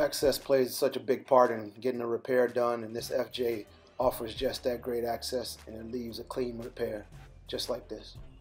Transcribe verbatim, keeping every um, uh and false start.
Access plays such a big part in getting a repair done, and this F J offers just that great access, and it leaves a clean repair just like this.